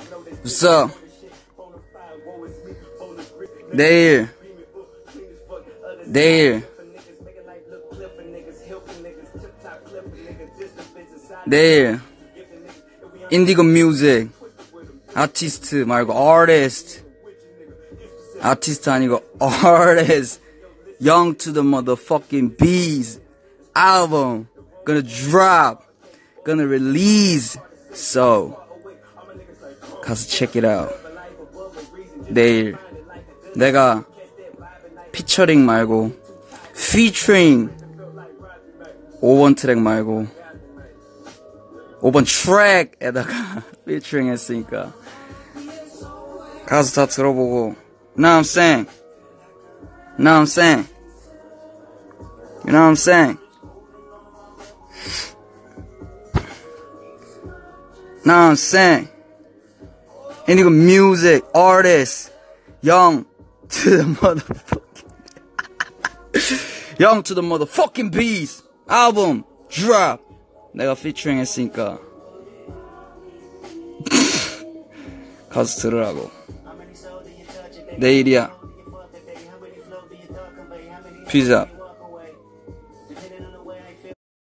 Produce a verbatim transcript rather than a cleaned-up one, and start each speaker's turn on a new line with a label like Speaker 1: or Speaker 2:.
Speaker 1: 있어. 내일 내일 내일 인디고 뮤직 아티스트 말고 artist 아티스트 아니고 artist Young to the motherfucking bees album gonna drop gonna release so 가서 check it out. 내일 내가 피처링 말고 featuring 오 번 트랙 말고 오 번 트랙에다가 featuring 했으니까 가서 다 들어보고 You know what I'm saying? You know what I'm saying? You know what I'm saying? You know what I'm saying? Indigo music, artist, young to the motherfucking young to the motherfucking beast album drop. 내가 featuring 했으니까 가서 들으라고. 내일이야. Peace out.